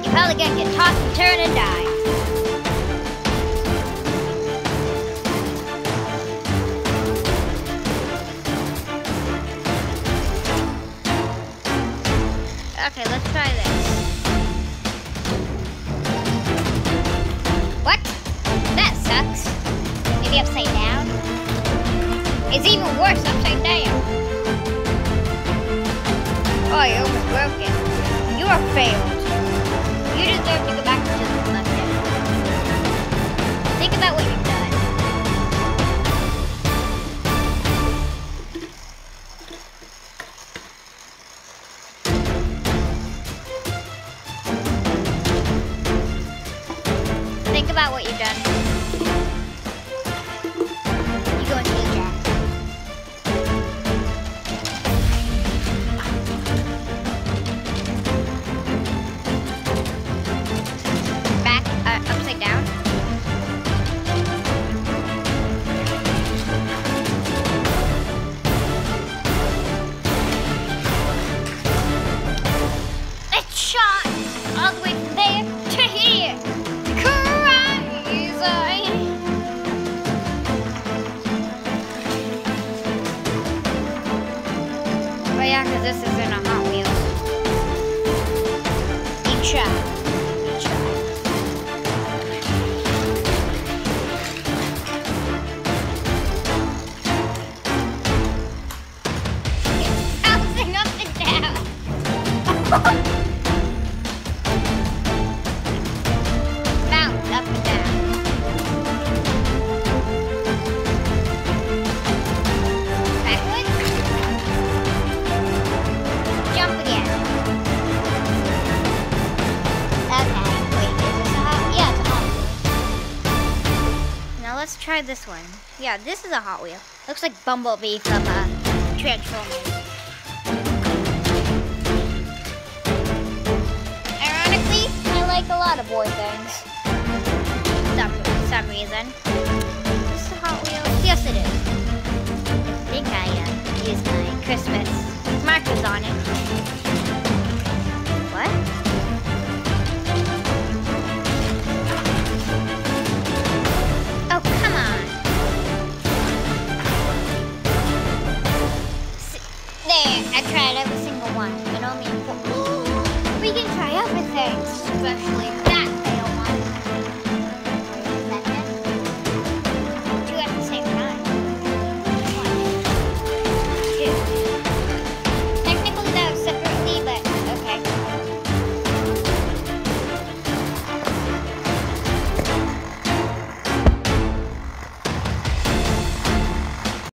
probably gonna get tossed and turned and die. Okay, let's try this. What? That sucks. Maybe upside down? It's even worse upside down. Oh, you almost broke it. You are failed. You deserve to go back to the left. Think about what you've done. Think about what you've done. You go into the jar. Back, upside down. It's shot all the way from there to here. Oh yeah, because this isn't a Hot Wheels. Eat shot. Eat shot. It's bouncing up and down. Bounce up and down. Let's try this one. Yeah, this is a Hot Wheel. Looks like Bumblebee from Transformers. Ironically, I like a lot of boy things. For some reason. Is this a Hot Wheel? Yes, it is. I think I used my Christmas markers on it.